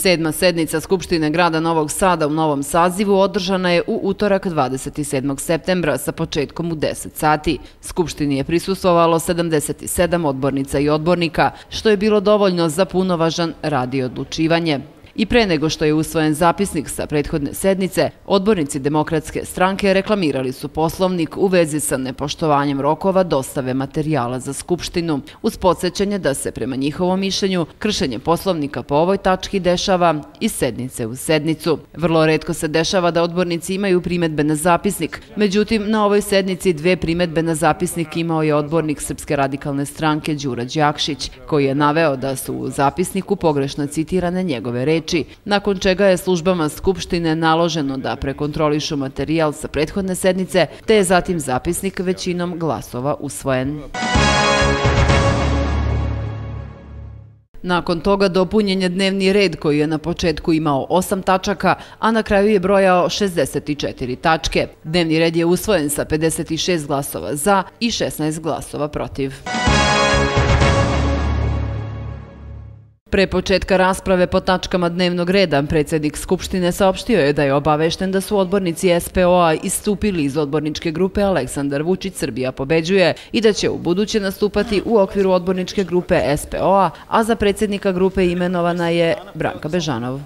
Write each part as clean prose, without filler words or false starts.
Sedma sednica Skupštine grada Novog Sada u novom sazivu održana je u utorak 27. septembra sa početkom u 10 sati. Skupštini je prisustvovalo 77 odbornica i odbornika, što je bilo dovoljno za punovažan rad i odlučivanje. I pre nego što je usvojen zapisnik sa prethodne sednice, odbornici Demokratske stranke reklamirali su Poslovnik u vezi sa nepoštovanjem rokova dostave materijala za Skupštinu, uz podsjećanje da se prema njihovom mišljenju kršenje Poslovnika po ovoj tački dešava iz sednice u sednicu. Vrlo retko se dešava da odbornici imaju primedbe na zapisnik, međutim na ovoj sednici 2 primedbe na zapisnik imao je odbornik Srpske radikalne stranke Đura Đakšić, koji je naveo da su u zapisniku pogrešno citirane njegove reči, nakon čega je službama Skupštine naloženo da prekontrolišu materijal sa prethodne sednice, te je zatim zapisnik većinom glasova usvojen. Nakon toga dopunjen je dnevni red koji je na početku imao 8 tačaka, a na kraju je brojao 64 tačke. Dnevni red je usvojen sa 56 glasova za i 16 glasova protiv. Pre početka rasprave po tačkama dnevnog reda, predsjednik Skupštine saopštio je da je obavešten da su odbornici SPO-a istupili iz odborničke grupe Aleksandar Vučić Srbija pobeđuje i da će ubuduće nastupati u okviru odborničke grupe SPO-a, a za predsjednika grupe imenovana je Branka Bežanov.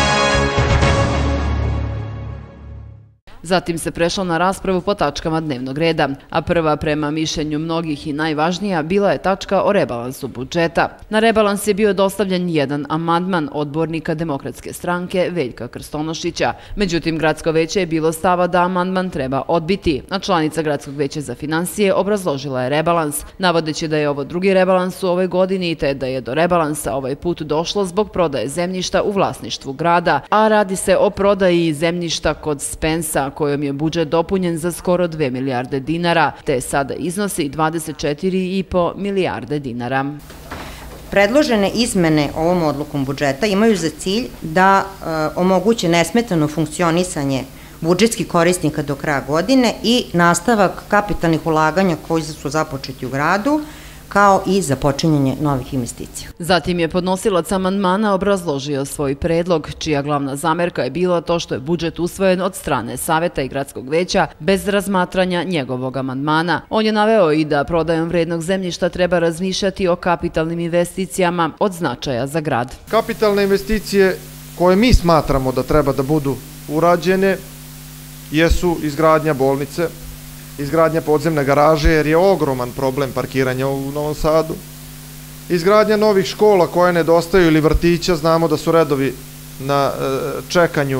Zatim se prešlo na raspravu po tačkama dnevnog reda, a prva prema mišljenju mnogih i najvažnija bila je tačka o rebalansu budžeta. Na rebalans je bio dostavljen jedan amandman odbornika Demokratske stranke Veljka Krstonošića. Međutim, Gradsko veće je bilo stava da amandman treba odbiti, a članica Gradskog veća za finansije obrazložila je rebalans, navodeći da je ovo drugi rebalans u ovoj godini te da je do rebalansa ovaj put došlo zbog prodaje zemljišta u vlasništvu grada, a radi se o prodaji zemljišta kod Spensa, kojom je budžet dopunjen za skoro 2 milijarde dinara, te sada iznosi 24,5 milijarde dinara. Predložene izmene ovom odlukom budžeta imaju za cilj da omoguće nesmetano funkcionisanje budžetskih korisnika do kraja godine i nastavak kapitalnih ulaganja koji su započeti u gradu, kao i započinjanje novih investicija. Zatim je podnosilac amandmana obrazložio svoj predlog, čija glavna zamerka je bila to što je budžet usvojen od strane Saveta i Gradskog veća bez razmatranja njegovog amandmana. On je naveo i da prodajom vrednog zemljišta treba razmišljati o kapitalnim investicijama od značaja za grad. Kapitalne investicije koje mi smatramo da treba da budu urađene jesu izgradnja bolnice, izgradnja podzemne garaže, jer je ogroman problem parkiranja u Novom Sadu, izgradnja novih škola koje nedostaju ili vrtića, znamo da su redovi na čekanju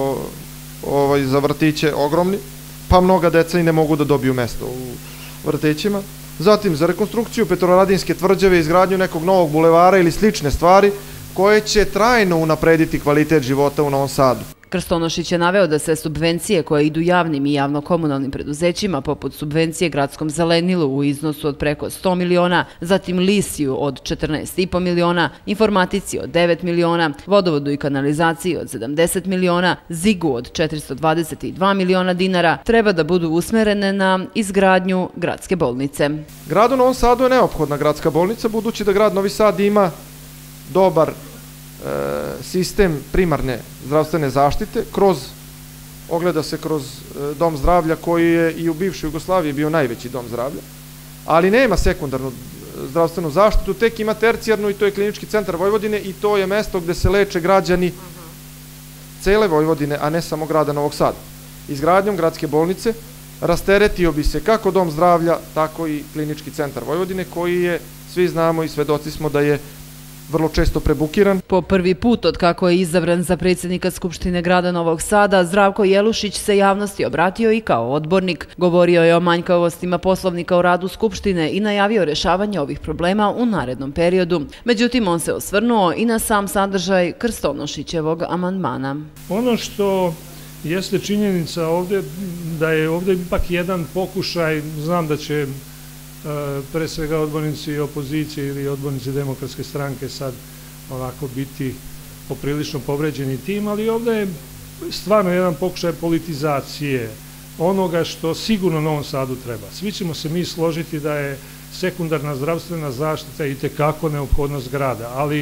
za vrtiće ogromni, pa mnoga deca i ne mogu da dobiju mesto u vrtićima. Zatim za rekonstrukciju Petrovaradinske tvrđave, izgradnju nekog novog bulevara ili slične stvari koje će trajno unaprediti kvalitet života u Novom Sadu. Krstonošić je naveo da se subvencije koje idu javnim i javno-komunalnim preduzećima, poput subvencije gradskom zelenilu u iznosu od preko 100 miliona, zatim Lisiju od 14,5 miliona, informatici od 9 miliona, vodovodu i kanalizaciji od 70 miliona, Zigu od 422 miliona dinara, treba da budu usmerene na izgradnju gradske bolnice. Gradu Novom Sadu je neophodna gradska bolnica, budući da grad Novi Sad ima dobar sistem primarne zdravstvene zaštite, ogleda se kroz dom zdravlja koji je i u bivšoj Jugoslaviji bio najveći dom zdravlja, ali nema sekundarnu zdravstvenu zaštitu, tek ima tercijarnu i to je Klinički centar Vojvodine i to je mesto gde se leče građani cele Vojvodine, a ne samo grada Novog Sada. Izgradnjom gradske bolnice rasteretio bi se kako dom zdravlja, tako i Klinički centar Vojvodine, koji je, svi znamo i svedoci smo da je vrlo često prebukiran. Po prvi put od kako je izabran za predsjednika Skupštine grada Novog Sada, Zdravko Jelušić se javnosti obratio i kao odbornik. Govorio je o manjkavostima Poslovnika o radu Skupštine i najavio rešavanje ovih problema u narednom periodu. Međutim, on se osvrnuo i na sam sadržaj Krstonošićevog amandmana. Ono što jeste činjenica ovdje, da je ovdje ipak jedan pokušaj, znam da će pre svega odbornici opozicije ili odbornici Demokratske stranke sad onako biti poprilično povređeni tim, ali ovdje je stvarno jedan pokušaj politizacije onoga što sigurno Novom Sadu treba. Svi ćemo se mi složiti da je sekundarna zdravstvena zaštita itekako neophodnost grada, ali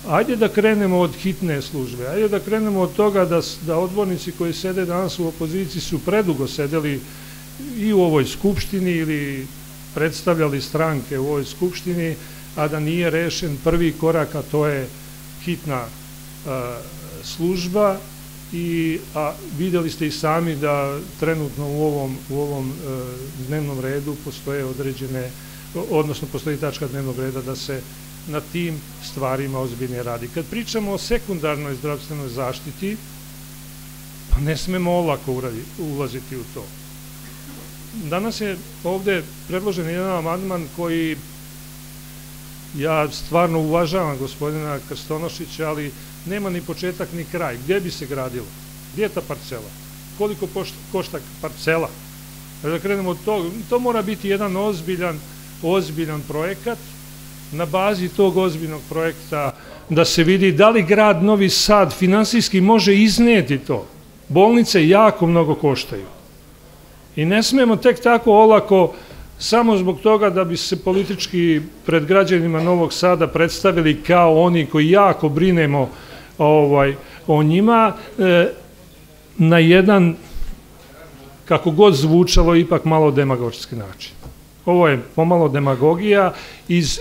Ajde da krenemo od hitne službe, ajde da krenemo od toga da odbornici koji sede danas u opoziciji su predugo sedeli i u ovoj skupštini ili predstavljali stranke u ovoj skupštini, a da nije rešen prvi korak, a to je hitna služba, a videli ste i sami da trenutno u ovom dnevnom redu postoje određene, odnosno postoji tačka dnevnog reda da se na tim stvarima ozbiljnije radi. Kad pričamo o sekundarnoj zdravstvenoj zaštiti, pa ne smemo olako ulaziti u to. Danas je ovde predložen jedan amandman koji ja stvarno uvažavam gospodina Krstonošića, ali nema ni početak ni kraj. Gdje bi se gradilo? Gdje je ta parcela? Koliko košta parcela? Da krenemo od toga, to mora biti jedan ozbiljan projekat. Na bazi tog ozbiljnog projekta da se vidi da li grad Novi Sad finansijski može izneti to. Bolnice jako mnogo koštaju. I ne smemo tek tako olako, samo zbog toga da bi se politički pred građanima Novog Sada predstavili kao oni koji jako brinemo o njima, na jedan, kako god zvučalo, ipak malo demagoški način. Ovo je pomalo demagogija iz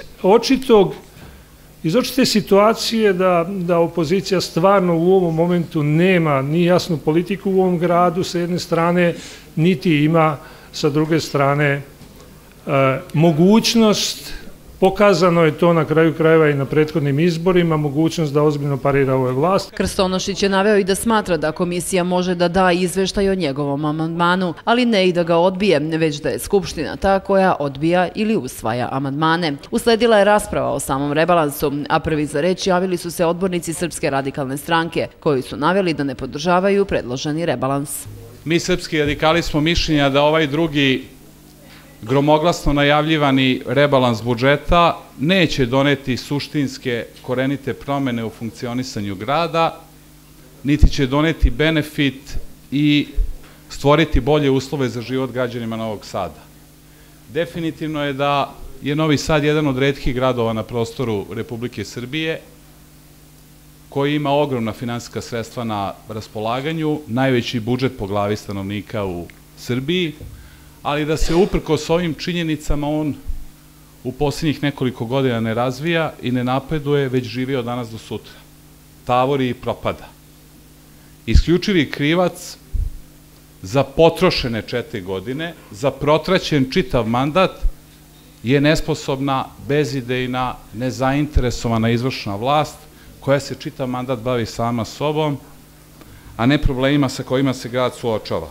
očite situacije da opozicija stvarno u ovom momentu nema ni jasnu politiku u ovom gradu sa jedne strane, niti ima sa druge strane mogućnost, pokazano je to na kraju krajeva i na prethodnim izborima, mogućnost da ozbiljno parira ovoj vlasti. Krstonošić je naveo i da smatra da komisija može da da izveštaj o njegovom amandmanu, ali ne i da ga odbije, već da je Skupština ta koja odbija ili usvaja amandmane. Usledila je rasprava o samom rebalansu, a prvi za reč javili su se odbornici Srpske radikalne stranke, koji su naveli da ne podržavaju predloženi rebalans. Mi srpski radikali smo mišljenja da ovaj drugi gromoglasno najavljivani rebalans budžeta neće doneti suštinske korenite promene u funkcionisanju grada, niti će doneti benefit i stvoriti bolje uslove za život građanima Novog Sada. Definitivno je da je Novi Sad jedan od retkih gradova na prostoru Republike Srbije koji ima ogromna finansijska sredstva na raspolaganju, najveći budžet po glavi stanovnika u Srbiji, ali da se uprkos ovim činjenicama on u posljednjih nekoliko godina ne razvija i ne napreduje, već živi od danas do sutra. Tavori i propada. Isključivi krivac za potrošene 4 godine, za protraćen čitav mandat, je nesposobna, bezidejna, nezainteresovana izvršna vlast koja se čitav mandat bavi sama sobom, a ne problemima sa kojima se grad suočava.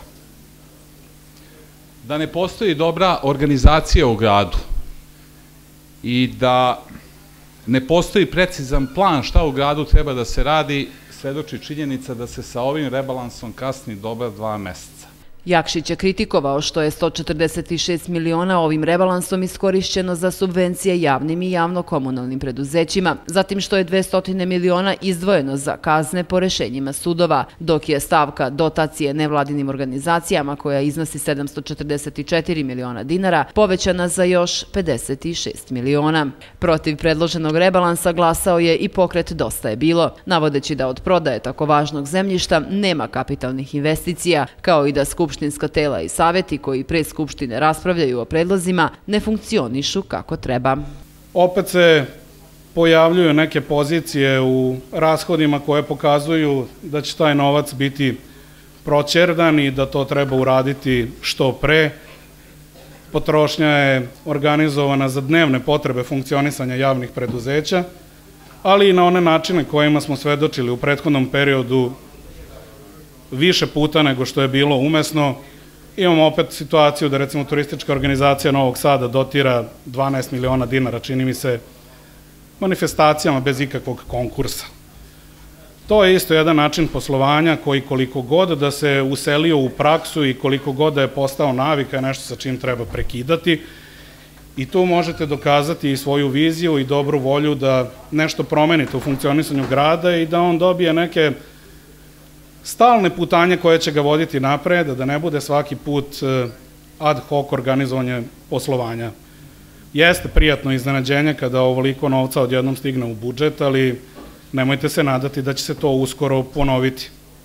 Da ne postoji dobra organizacija u gradu i da ne postoji precizan plan šta u gradu treba da se radi, svedoči činjenica da se sa ovim rebalansom kasni dobra 2 meseca. Jakšić je kritikovao što je 146 miliona ovim rebalansom iskorišćeno za subvencije javnim i javno-komunalnim preduzećima, zatim što je 200 miliona izdvojeno za kazne po rešenjima sudova, dok je stavka dotacije nevladinim organizacijama koja iznosi 744 miliona dinara povećana za još 56 miliona. Protiv predloženog rebalansa glasao je i pokret Dosta je bilo, navodeći da od prodaje tako važnog zemljišta nema kapitalnih investicija, kao i da skupštinska tela i saveti koji pre Skupštine raspravljaju o predlozima ne funkcionišu kako treba. Opet se pojavljuju neke pozicije u rashodima koje pokazuju da će taj novac biti proćerdan i da to treba uraditi što pre. Potrošnja je organizovana za dnevne potrebe funkcionisanja javnih preduzeća, ali i na one načine kojima smo svedočili u prethodnom periodu više puta nego što je bilo umesno. Imamo opet situaciju da recimo turistička organizacija Novog Sada dotira 12 miliona dinara, čini mi se, manifestacijama bez ikakvog konkursa. To je isto jedan način poslovanja koji koliko god da se uselio u praksu i koliko god da je postao navika je nešto sa čim treba prekidati i tu možete dokazati i svoju viziju i dobru volju da nešto promenite u funkcionisanju grada i da on dobije neke stalne putanje koje će ga voditi napred, da ne bude svaki put ad hoc organizovanje poslovanja. Jeste prijatno iznenađenje kada ovoliko novca odjednom stigne u budžet, ali nemojte se nadati da će se to uskoro ponoviti.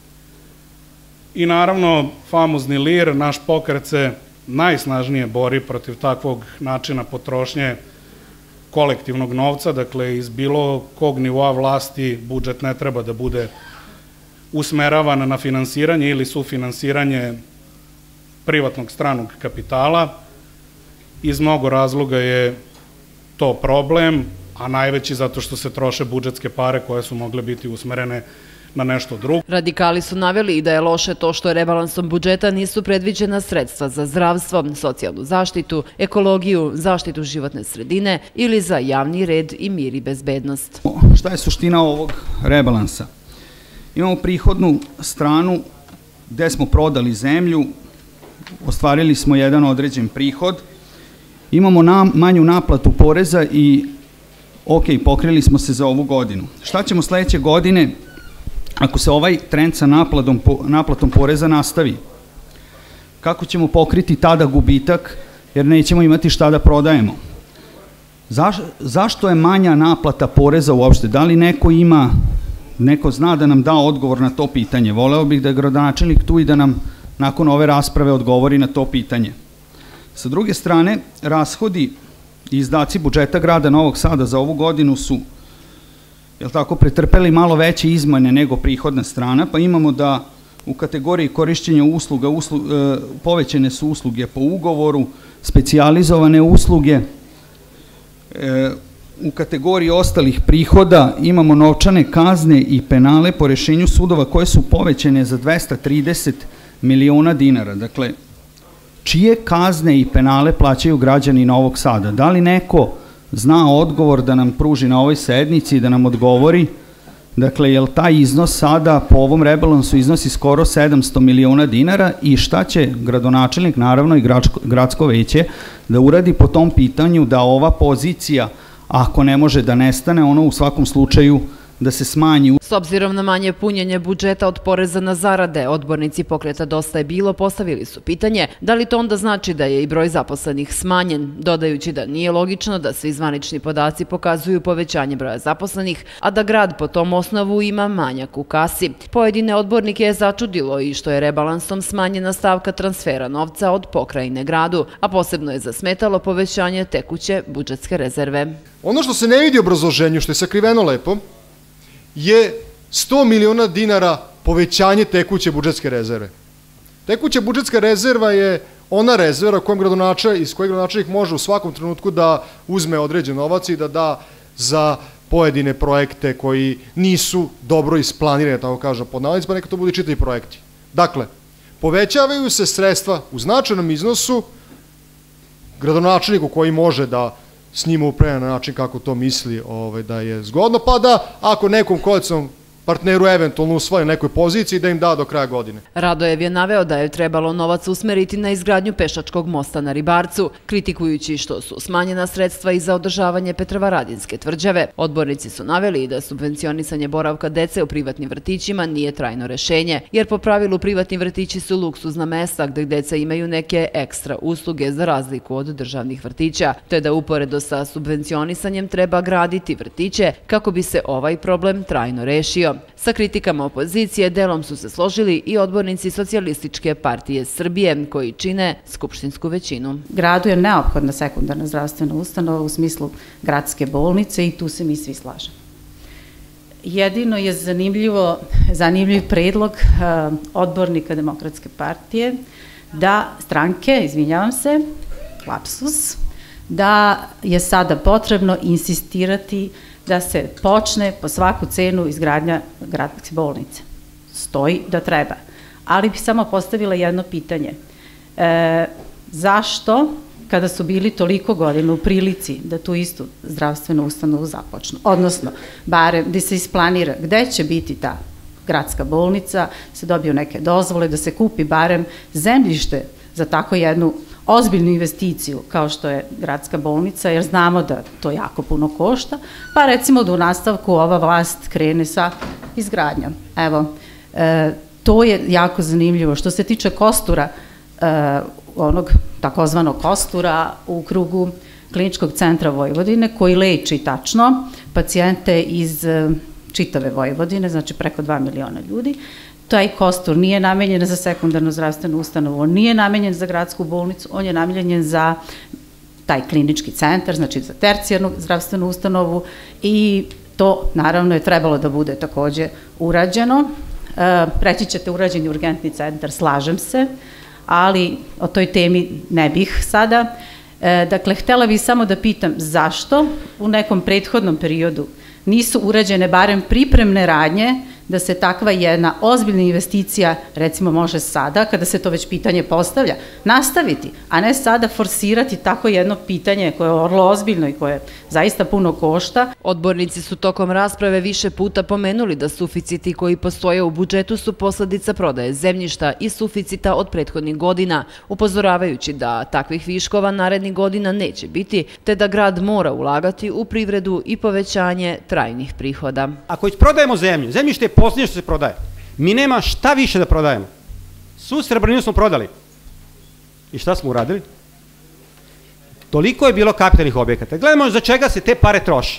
I naravno, famozni lir, naš pokret se najsnažnije bori protiv takvog načina potrošnje kolektivnog novca, dakle iz bilo kog nivoa vlasti budžet ne treba da bude usmeravan na finansiranje ili sufinansiranje privatnog stranog kapitala. Iz mnogo razloga je to problem, a najveći zato što se troše budžetske pare koje su mogle biti usmerene na nešto drugo. Radikali su naveli i da je loše to što je rebalansom budžeta nisu predviđena sredstva za zdravstvo, socijalnu zaštitu, ekologiju, zaštitu životne sredine ili za javni red i mir i bezbednost. Šta je suština ovog rebalansa? Imamo prihodnu stranu gde smo prodali zemlju, ostvarili smo jedan određen prihod, imamo manju naplatu poreza i pokrili smo se za ovu godinu. Šta ćemo sledeće godine ako se ovaj trend sa naplatom poreza nastavi? Kako ćemo pokriti tada gubitak jer nećemo imati šta da prodajemo? Zašto je manja naplata poreza uopšte? Da li neko zna da nam da odgovor na to pitanje? Voleo bih da je gradonačelnik tu i da nam nakon ove rasprave odgovori na to pitanje. Sa druge strane, rashodi i izdaci budžeta grada Novog Sada za ovu godinu su pretrpeli malo veće izmene nego prihodna strana, pa imamo da u kategoriji korišćenja usluga povećane su usluge po ugovoru, specijalizovane usluge, u kategoriji ostalih prihoda imamo novčane kazne i penale po rešenju sudova koje su povećane za 230 miliona dinara. Dakle, čije kazne i penale plaćaju građani Novog Sada? Da li neko zna odgovor da nam pruži na ovoj sednici i da nam odgovori? Dakle, je li taj iznos sada po ovom rebalansu iznosi skoro 700 miliona dinara i šta će gradonačelnik, naravno i gradsko veće, da uradi po tom pitanju da ova pozicija, ako ne može da nestane, ono u svakom slučaju da se smanji. S obzirom na manje punjenje budžeta od poreza na zarade, odbornici pokreta Dosta je bilo postavili su pitanje da li to onda znači da je i broj zaposlenih smanjen, dodajući da nije logično da svi zvanični podaci pokazuju povećanje broja zaposlenih, a da grad po tom osnovu ima manjak u kasi. Pojedine odbornike je začudilo i što je rebalansom smanjena stavka transfera novca od pokrajine gradu, a posebno je zasmetalo povećanje tekuće budžetske rezerve. Ono što se ne vidi u obrazloženju, što je sakriveno lepo, je 100 miliona dinara povećanje tekuće budžetske rezerve. Tekuća budžetska rezerva je ona rezerva iz koje gradonačelnik može u svakom trenutku da uzme određen novac i da da za pojedine projekte koji nisu dobro isplanirane, tako kažem, pod navodnicima, pa neka to budu čitavi projekti. Dakle, povećavaju se sredstva u značajnom iznosu gradonačelniku koji može da s njima upravlja na način kako to misli da je zgodno, pa da ako nekom koalicionom partneru eventualno usvoje nekoj poziciji da im da do kraja godine. Radojev je naveo da je trebalo novac usmeriti na izgradnju pešačkog mosta na Ribarcu, kritikujući što su smanjena sredstva i za održavanje Petrovaradinske tvrđave. Odbornici su naveli i da subvencionisanje boravka dece u privatnim vrtićima nije trajno rešenje, jer po pravilu privatni vrtići su luksuzna mesta gde deca imaju neke ekstra usluge za razliku od državnih vrtića, te da uporedo sa subvencionisanjem treba graditi vrtiće kako bi se ovaj problem trajno rešio. Sa kritikama opozicije delom su se složili i odbornici Socijalističke partije Srbije koji čine skupštinsku većinu. Gradu je neophodna sekundarna zdravstvena ustanova u smislu gradske bolnice i tu se mi svi slažemo. Jedino je zanimljiv predlog odbornika Demokratske partije da stranke, izvinjavam se, lapsus, da je sada potrebno insistirati da se počne po svaku cenu izgradnja gradske bolnice. Stoji da treba. Ali bih samo postavila jedno pitanje. Zašto, kada su bili toliko godina u prilici da tu istu zdravstvenu ustanovu započnu, odnosno, barem da se isplanira gde će biti ta gradska bolnica, se dobiju neke dozvole, da se kupi barem zemljište za tako jednu ozbiljnu investiciju kao što je gradska bolnica, jer znamo da to jako puno košta, pa recimo da u nastavku ova vlast krene sa izgradnjom. Evo, to je jako zanimljivo. Što se tiče kostura, onog takozvanog kostura u krugu Kliničkog centra Vojvodine, koji leči tačno pacijente iz čitave Vojvodine, znači preko 2 miliona ljudi. Taj kostur nije namenjen za sekundarnu zdravstvenu ustanovu, on nije namenjen za gradsku bolnicu, on je namenjen za taj klinički centar, znači za tercijarnu zdravstvenu ustanovu i to naravno je trebalo da bude takođe urađeno. Reći ćete urađen je urgentni centar, slažem se, ali o toj temi ne bih sada. Dakle, htela bih samo da pitam zašto u nekom prethodnom periodu nisu urađene barem pripremne radnje da se takva jedna ozbiljna investicija, recimo može sada, kada se to već pitanje postavlja, nastaviti, a ne sada forsirati tako jedno pitanje koje je vrlo ozbiljno i koje zaista puno košta. Odbornici su tokom rasprave više puta pomenuli da suficiti koji postoje u budžetu su posledica prodaje zemljišta i suficita od prethodnih godina, upozoravajući da takvih viškova narednih godina neće biti, te da grad mora ulagati u privredu i povećanje trajnih prihoda. Ako već prodajemo zemlju, zemljište je posljednje što se prodaje. Mi nema šta više da prodajemo. Svu Srebrninu smo prodali. I šta smo uradili? Toliko je bilo kapitalnih objekata. Gledamo za čega se te pare troši.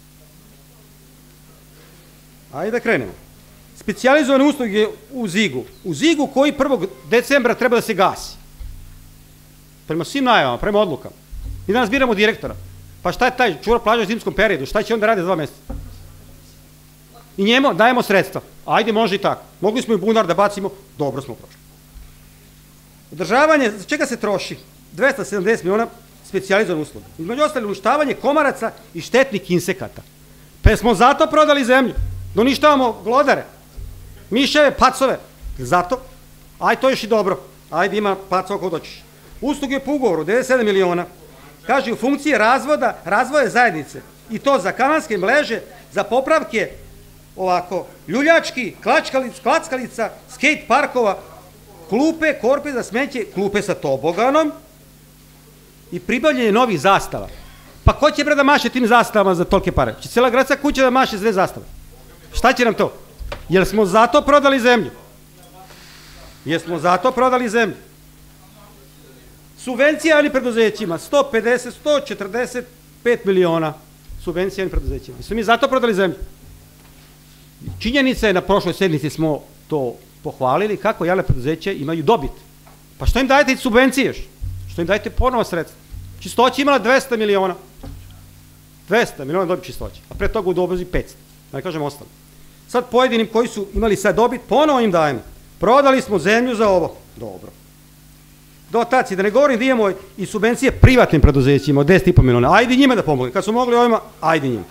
Ajde da krenemo. Specijalizovane usluge u Zigu. U Zigu koji 1. decembra treba da se gasi. Prema svim najavama, prema odlukama. Mi danas biramo direktora. Pa šta je taj čuvar plaža u zimskom periodu? Šta će on da radi 2 meseca? I njemu dajemo sredstva. Ajde, može i tako. Mogli smo i bunar da bacimo, dobro smo prošli. Održavanje, za čega se troši? 270 miliona specijalizovane usluge. Između ostali uništavanje komaraca i štetnih insekata. Pa smo zato prodali zemlju. Da uništavamo glodare, miševe, pacove. Zato, aj to još i dobro. Ajde, ima pacova kod doćiš. Usluge po ugovoru, 97 miliona. Kaže, u funkciji razvoja zajednice. I to za kanalske mreže, za popravke ovako, ljuljački, klackalica, skate parkova, klupe, korpe za smeće, klupe sa toboganom i pribavljanje novih zastava. Pa ko će bre da maše tim zastavama za tolike pare? Će cijela gradska kuća da maše sve zastave. Šta će nam to? Jer smo zato prodali zemlju. Jer smo zato prodali zemlju. Subvencija javnim preduzećima, 145 miliona subvencija javnim preduzećima. Smo mi zato prodali zemlju. Činjenica je, na prošloj sednici smo to pohvalili, kako javne preduzeće imaju dobit. Pa što im dajete subvencije još? Što im dajete ponovo sredstva? Čistoća imala 200 miliona. 200 miliona dobit Čistoća. A pre toga u Dobozi 500. Da ne kažem ostalo. Sad pojedinim koji su imali sad dobit, ponovo im dajemo. Prodali smo zemlju za ovo. Dobro. Dotacije, da ne govorim da imamo i subvencije privatnim preduzećima od 10,5 miliona. Ajde njima da pomogu. Kad su mogli ovima, ajde njima.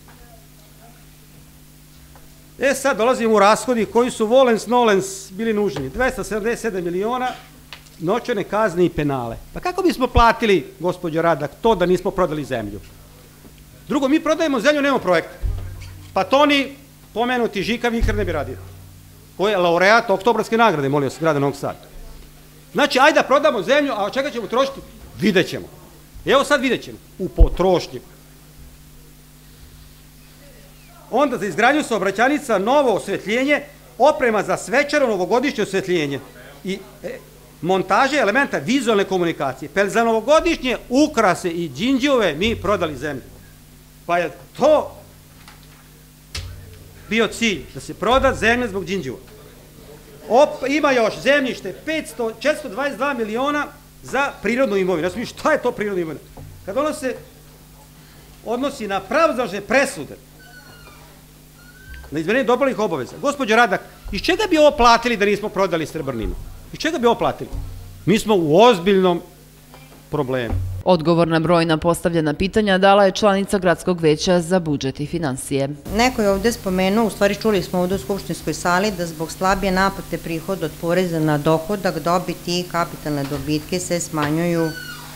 Sad dolazimo u rashodi koji su volens nolens bili nužni. 277 miliona, novčane kazne i penale. Pa kako bismo platili, gospođo Radak, to da nismo prodali zemlju? Drugo, mi prodajemo zemlju, nemamo projekta. Pa to ni pomenuti Žika Vikar ne bi radio. Koji je laureat oktobarske nagrade, molio se, grada Novog Sada. Znači, ajde da prodamo zemlju, a od čega ćemo trošiti? Vidjet ćemo. Evo sad vidjet ćemo. U potrošnju. Onda za izgradnju saobraćajnica, novo osvetljenje, oprema za svečano novogodišnje osvetljenje i montaže elementa vizualne komunikacije. Pa za novogodišnje ukrase i đinđove mi prodali zemlju. Pa je to bio cilj, da se proda zemlja zbog đinđova. Ima još zemljište, 422 miliona za prirodnu imovinu. Ja sam mislio, šta je to prirodna imovina? Kad ono se odnosi na pravosnažne presude, na izmenjenje dobalnih obaveza. Gospođo Radak, iz čega bi ovo platili da nismo prodali Srebrninu? Iz čega bi ovo platili? Mi smo u ozbiljnom problemu. Odgovor na brojna postavljena pitanja dala je članica Gradskog veća za budžet i finansije. Neko je ovde spomenuo, u stvari čuli smo ovde u Skupštinskoj sali, da zbog slabije naplate prihoda od poreza na dohodak, dobit i kapitalne dobitke se smanjuju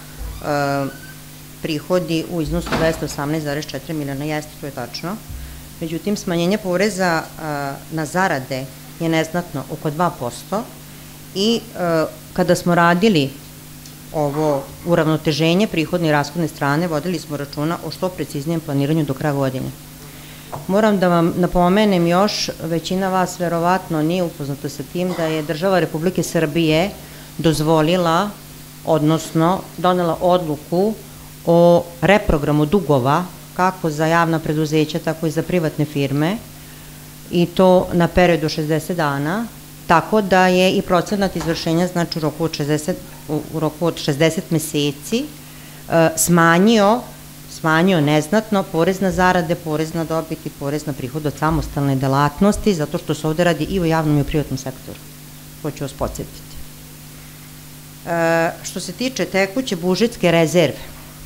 prihodi u iznosu 218,4 miliona. Jeste, to je tačno. Međutim, smanjenje poreza na zarade je neznatno, oko 2%. I kada smo radili ovo uravnoteženje prihodne i rashodne strane, vodili smo računa o što preciznijem planiranju do kraja godine. Moram da vam napomenem još, većina vas verovatno nije upoznata sa tim da je država Republike Srbije dozvolila, odnosno donela odluku o reprogramu dugova kako za javna preduzeća, tako i za privatne firme, i to na periodu 60 dana, tako da je i procenat izvršenja, znači u roku od 60 meseci, smanjio neznatno porez na zarade, porez na dobit i porez na prihod od samostalne delatnosti, zato što se ovde radi i u javnom i u privatnom sektoru. To ću vas podsjetiti. Što se tiče tekuće budžetske rezerve,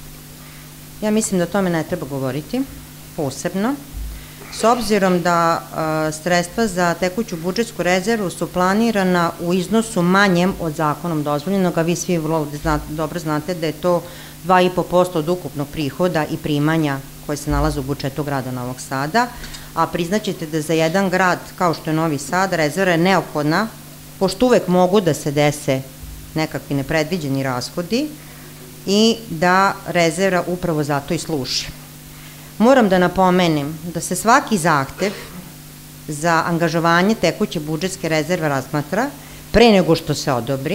ja mislim da o tome ne treba govoriti posebno, s obzirom da sredstva za tekuću budžetsku rezervu su planirana u iznosu manjem od zakonom dozvoljenog, a vi svi vrlo dobro znate da je to 2,5% od ukupnog prihoda i primanja koje se nalaze u budžetu grada Novog Sada, a priznaćete da za jedan grad kao što je Novi Sad rezerva je neophodna, pošto uvek mogu da se dese nekakvi nepredviđeni rashodi i da rezerva upravo zato i služi. Moram da napomenem da se svaki zahtev za angažovanje tekuće budžetske rezerve razmatra pre nego što se odobri,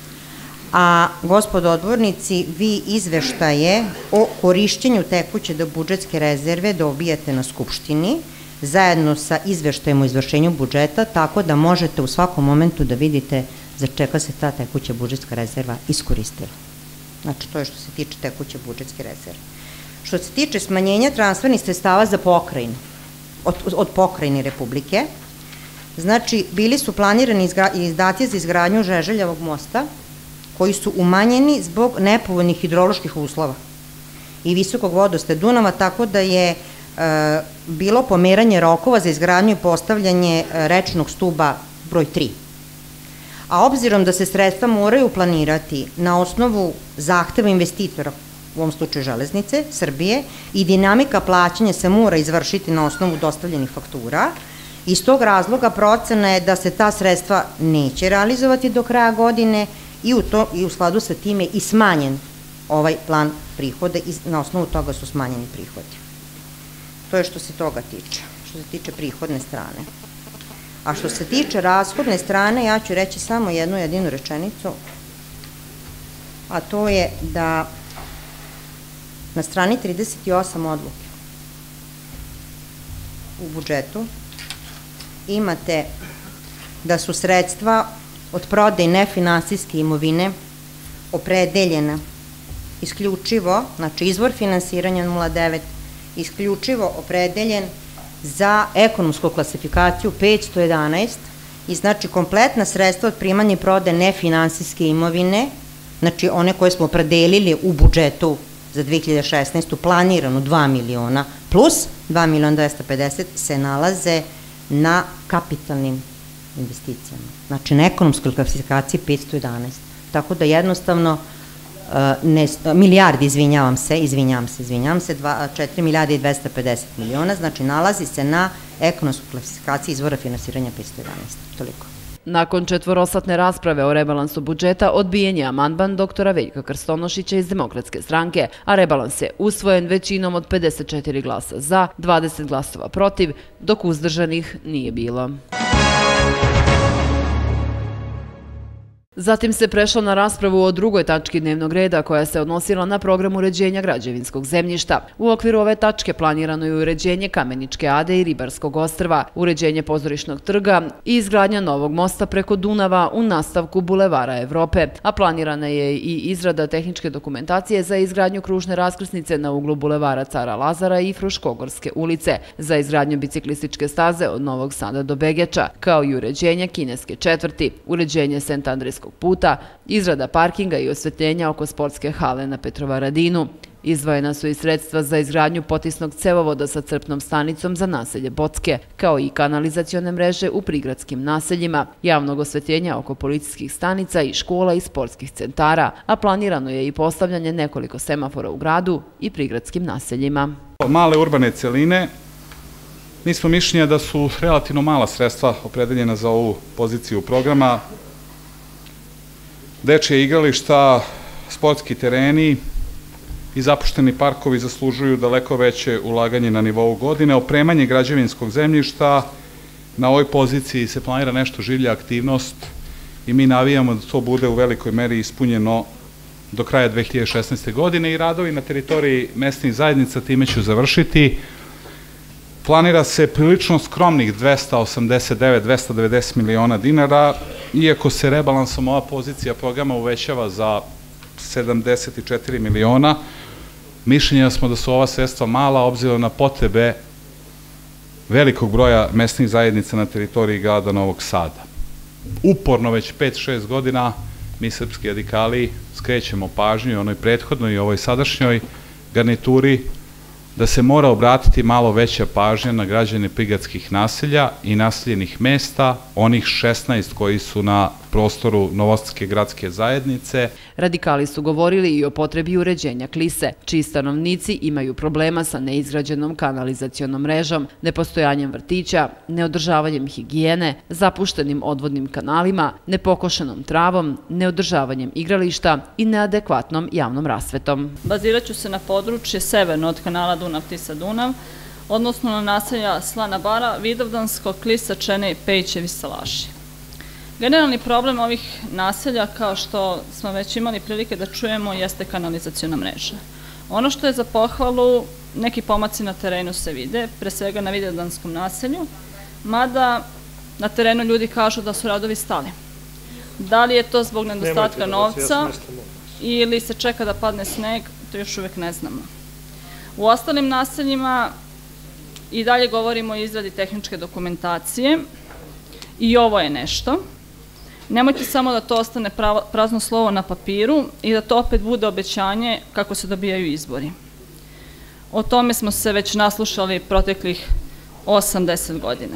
a gospodo odbornici, vi izveštaje o korišćenju tekuće budžetske rezerve dobijate na Skupštini, zajedno sa izveštajem o izvršenju budžeta, tako da možete u svakom momentu da vidite za čega se ta tekuća budžetska rezerva iskoristila. Znači, to je što se tiče tekuće budžetske rezerve. Što se tiče smanjenja transfernih sredstava za pokrajinu, od pokrajine Republike, znači, bili su planirani izdaci za izgradnju Žeželjevog mosta, koji su umanjeni zbog nepovoljnih hidroloških uslova i visokog vodostaja Dunava, tako da je bilo pomeranje rokova za izgradnju i postavljanje rečnog stuba broj 3. A obzirom da se sredstva moraju planirati na osnovu zahteva investitora, u ovom slučaju Železnice Srbije, i dinamika plaćanja se mora izvršiti na osnovu dostavljenih faktura, iz tog razloga procena je da se ta sredstva neće realizovati do kraja godine i u skladu sa tim je i smanjen ovaj plan prihoda i na osnovu toga su smanjeni prihodi. To je što se toga tiče, što se tiče prihodne strane. A što se tiče rashodne strane, ja ću reći samo jednu jedinu rečenicu, a to je da na strani 38 odluke u budžetu imate da su sredstva od prodaje nefinansijske imovine opredeljena isključivo, znači izvor finansiranja 0,9, isključivo opredeljen za ekonomsku klasifikaciju 511 i znači kompletna sredstva od primanja i prodaje nefinansijske imovine, znači one koje smo opredelili u budžetu za 2016. planirano 2 miliona plus 2 miliona 250 se nalaze na kapitalnim investicijama. Znači na ekonomskoj klasifikaciji 511. Tako da jednostavno milijardi, izvinjavam se, 4 milijarde i 250 miliona, znači nalazi se na ekonomskoj klasifikaciji izvora finansiranja 511. Toliko. Nakon četvorosatne rasprave o rebalansu budžeta odbijen je amandman doktora Veljka Krstonošića iz Demokratske stranke, a rebalans je usvojen većinom od 54 glasa za, 20 glasova protiv, dok uzdržanih nije bilo. Zatim se prešlo na raspravu o drugoj tački dnevnog reda koja se odnosila na program uređenja građevinskog zemljišta. U okviru ove tačke planirano je uređenje Kameničke ade i Ribarskog ostrva, uređenje Pozorišnog trga i izgradnja novog mosta preko Dunava u nastavku Bulevara Evrope, a planirana je i izrada tehničke dokumentacije za izgradnju kružne raskrsnice na uglu Bulevara Cara Lazara i Fruškogorske ulice, za izgradnju biciklističke staze od Novog Sada do Begeča, kao i uređenje Kineske četvrti, uređenje Sent Andrejskog puta, izrada parkinga i osvetljenja oko sportske hale na Petrovaradinu. Izdvojena su i sredstva za izgradnju potisnog cevovoda sa crpnom stanicom za naselje Bocke, kao i kanalizacione mreže u prigradskim naseljima, javnog osvetljenja oko policijskih stanica i škola i sportskih centara, a planirano je i postavljanje nekoliko semafora u gradu i prigradskim naseljima. Male urbane celine, mi smo mišljenja da su relativno mala sredstva opredeljena za ovu poziciju programa. Dečije igrališta, sportski tereni i zapušteni parkovi zaslužuju daleko veće ulaganje na nivou godine. Opremanje građevinskog zemljišta, na ovoj poziciji se planira nešto življa aktivnost i mi navijamo da to bude u velikoj meri ispunjeno do kraja 2016. godine i radovi na teritoriji mesnih zajednica, time ću završiti, planira se prilično skromnih 289-290 miliona dinara, iako se rebalansom ova pozicija programa uvećava za 74 miliona. Mišljenja smo da su ova sredstva mala, obzirom na potrebe velikog broja mesnih zajednica na teritoriji grada Novog Sada. Uporno već 5-6 godina mi srpski radikali skrećemo pažnju i onoj prethodnoj i ovoj sadašnjoj garnituri da se mora obratiti malo veća pažnja na građane prigradskih naselja i naseljenih mesta, onih 16 koji su na prostoru Novosadske gradske zajednice. Radikali su govorili i o potrebi uređenja Klise, čiji stanovnici imaju problema sa neizgrađenom kanalizacionom mrežom, nepostojanjem vrtića, neodržavanjem higijene, zapuštenim odvodnim kanalima, nepokošenom travom, neodržavanjem igrališta i neadekvatnom javnom rasvetom. Bazirat ću se na područje severno od kanala Dunav-Tisa-Dunav, odnosno na naselja Slana Bara, Vidovdansko, Klisa, Čene, Pejićevi, Salaši. Generalni problem ovih naselja, kao što smo već imali prilike da čujemo, jeste kanalizaciona mreža. Ono što je za pohvalu, neki pomaci na terenu se vide, pre svega na Vidovdanskom naselju, mada na terenu ljudi kažu da su radovi stali. Da li je to zbog nedostatka novca ili se čeka da padne sneg, to još uvek ne znamo. U ostalim naseljima i dalje govorimo o izradi tehničke dokumentacije i ovo je nešto. Nemojte samo da to ostane prazno slovo na papiru i da to opet bude obećanje kako se dobijaju izbori. O tome smo se već naslušali proteklih 8-10 godina.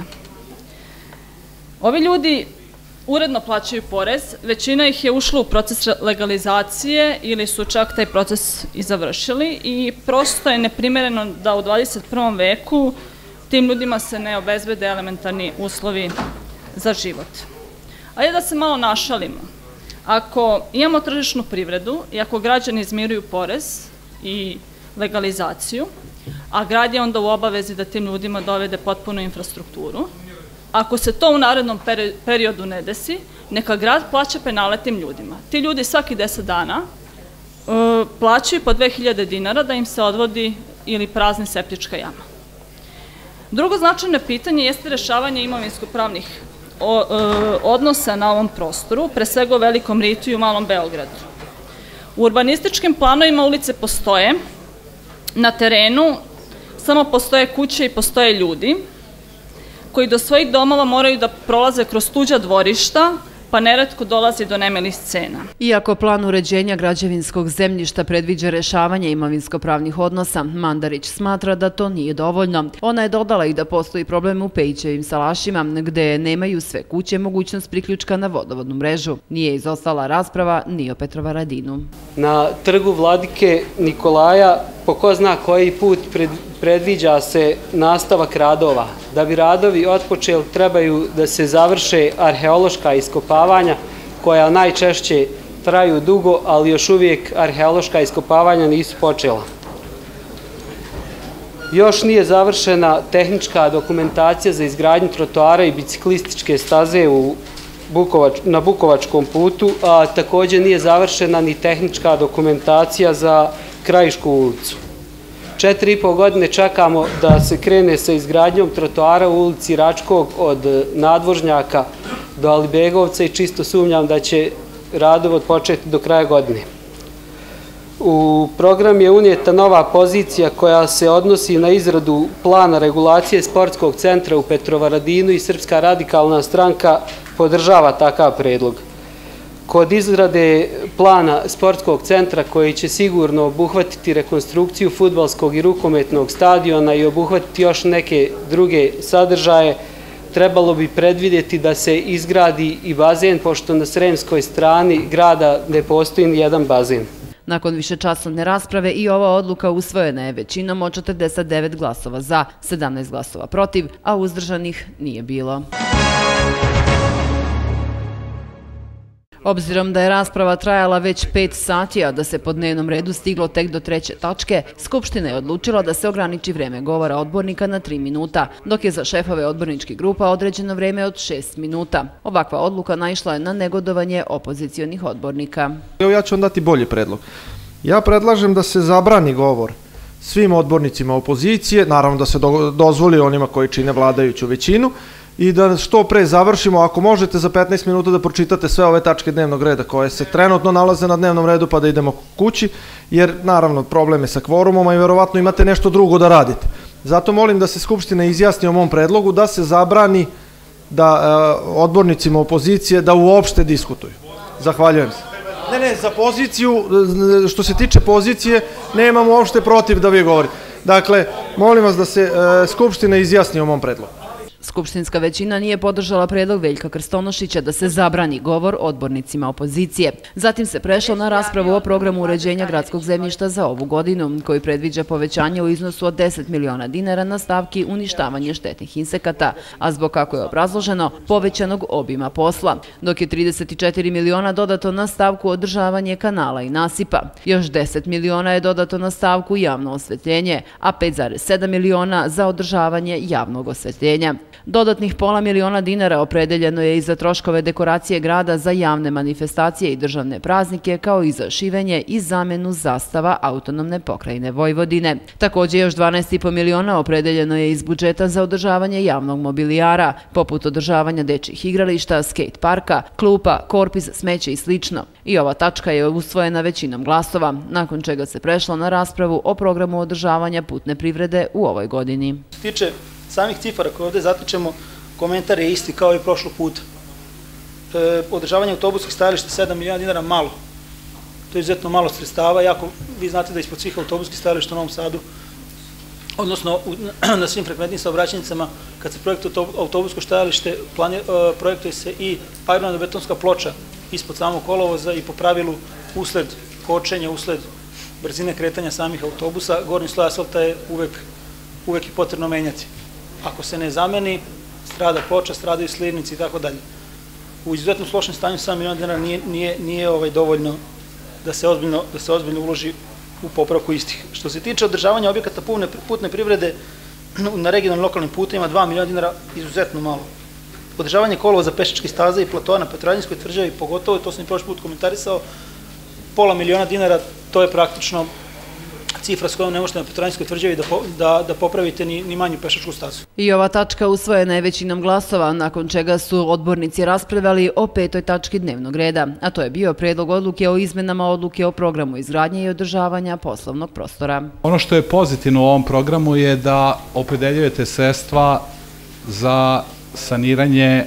Ovi ljudi uredno plaćaju porez, većina ih je ušla u proces legalizacije ili su čak taj proces i završili i prosto je neprimereno da u 21. veku tim ljudima se ne obezbede elementarni uslovi za život. Ajde da se malo našalimo. Ako imamo tržišnu privredu i ako građani izmiruju porez i legalizaciju, a grad je onda u obavezi da tim ljudima dovede potpunu infrastrukturu, ako se to u narednom periodu ne desi, neka grad plaća penale tim ljudima. Ti ljudi svaki 10 dana plaćaju po 2000 dinara da im se odvodi ili prazni septička jama. Drugo značajno pitanje jeste rešavanje imovinsko-pravnih odnosa na ovom prostoru, pre svega u Velikom Ritu i u Malom Beogradu. U urbanističkim planovima ulice postoje, na terenu samo postoje kuće i postoje ljudi koji do svojih domova moraju da prolaze kroz tuđa dvorišta, pa neretko dolazi do nemilih scena. Iako plan uređenja građevinskog zemljišta predviđa rešavanje imovinsko-pravnih odnosa, Mandarić smatra da to nije dovoljno. Ona je dodala i da postoji problem u Pejićevim Salašima, gde nemaju sve kuće mogućnost priključka na vodovodnu mrežu. Nije izostala rasprava ni o Petrovaradinu. Na trgu Vladike Nikolaja po ko zna koji put predviđa se nastavak radova. Da bi radovi otpočeli, trebaju da se završe arheološka iskopavanja, koja najčešće traju dugo, ali još uvijek arheološka iskopavanja nisu počela. Još nije završena tehnička dokumentacija za izgradnju trotoara i biciklističke staze na Bukovačkom putu, a također nije završena ni tehnička dokumentacija za Krajišku ulicu. 4,5 godine čekamo da se krene sa izgradnjom trotoara u ulici Račkog od Nadvožnjaka do Alibegovca i čisto sumnjam da će radovi odpočeti do kraja godine. U program je unijeta nova pozicija koja se odnosi na izradu plana regulacije sportskog centra u Petrovaradinu i Srpska radikalna stranka podržava takav predlog. Kod izrade plana sportskog centra koji će sigurno obuhvatiti rekonstrukciju fudbalskog i rukometnog stadiona i obuhvatiti još neke druge sadržaje, trebalo bi predvidjeti da se izgradi i bazen, pošto na sremskoj strani grada ne postoji ni jedan bazen. Nakon višečasovne rasprave i ova odluka usvojena je većinom od 49 glasova za, 17 glasova protiv, a uzdržanih nije bilo. Obzirom da je rasprava trajala već 5 sati, a da se po dnevnom redu stiglo tek do 3. tačke, Skupština je odlučila da se ograniči vreme govora odbornika na 3 minuta, dok je za šefove odborničkih grupa određeno vreme od 6 minuta. Ovakva odluka naišla je na negodovanje opozicionih odbornika. Ja ću vam dati bolji predlog. Ja predlažem da se zabrani govor svim odbornicima opozicije, naravno da se dozvoli onima koji čine vladajuću većinu, i da što pre završimo, ako možete za 15 minuta da pročitate sve ove tačke dnevnog reda koje se trenutno nalaze na dnevnom redu, pa da idemo kući, jer naravno probleme sa kvorumom, i verovatno imate nešto drugo da radite. Zato molim da se Skupština izjasni o mom predlogu, da se zabrani da odbornicima opozicije da uopšte diskutuju. Zahvaljujem se. Ne, za poziciju, što se tiče pozicije, nemam uopšte protiv da vi govorite. Dakle, molim vas da se Skupština izjasni o mom predlogu. Skupštinska većina nije podržala predlog Veljka Krstonošića da se zabrani govor odbornicima opozicije. Zatim se prešlo na raspravu o programu uređenja gradskog zemljišta za ovu godinu, koji predviđa povećanje u iznosu od 10 miliona dinara na stavki uništavanje štetnih insekata, a zbog, kako je obrazloženo, povećanog obima posla, dok je 34 miliona dodato na stavku održavanje kanala i nasipa. Još 10 miliona je dodato na stavku javno osvetljenje, a 5,7 miliona za održavanje javnog osvetljenja. Dodatnih pola miliona dinara opredeljeno je i za troškove dekoracije grada za javne manifestacije i državne praznike, kao i za šivenje i zamenu zastava Autonomne pokrajine Vojvodine. Također još 12,5 miliona opredeljeno je iz budžeta za održavanje javnog mobilijara, poput održavanja dečjih igrališta, skate parka, klupa, korpi za smeće i slično. I ova tačka je usvojena većinom glasova, nakon čega se prešlo na raspravu o programu održavanja putne privrede u ovoj godini. Što se tiče samih cifara koje ovde zatičemo, komentar je isti kao i prošlog puta. Održavanje autobuskih stajališta 7 miliona dinara malo. To je izuzetno malo sredstava, jako vi znate da ispod svih autobuskih stajališta u Novom Sadu, odnosno na svim frekventnim saobraćajnicama, kad se projektuje autobusko stajalište, projektuje se i aerodinamo-betonska ploča ispod samog kolovoza i po pravilu usled kočenja, usled brzine kretanja samih autobusa, gornji sloj asfalta je uvek i potrebno menjati. Ako se ne zameni, strada ploča, stradaju slivnici i tako dalje. U izuzetno slošnom stanju 7 miliona dinara nije dovoljno da se ozbiljno uloži u popravku istih. Što se tiče održavanja objekata putne privrede na regionalnim lokalnim putevima, 2 miliona dinara izuzetno malo. Održavanje kolovoza, pešačkih staza i platoa na Petrovaradinskoj tvrđavi, pogotovo, to sam i prošli put komentarisao, pola miliona dinara, to je praktično cifra s kojom ne možete na Petrovaradinskoj tvrđavi da popravite ni manju pešačku stazu. I ova tačka usvojena je većinom glasova, nakon čega su odbornici raspravljali o 5. tački dnevnog reda, a to je bio predlog odluke o izmenama odluke o programu izgradnje i održavanja poslovnog prostora. Ono što je pozitivno u ovom programu je da opredeljujete sredstva za saniranje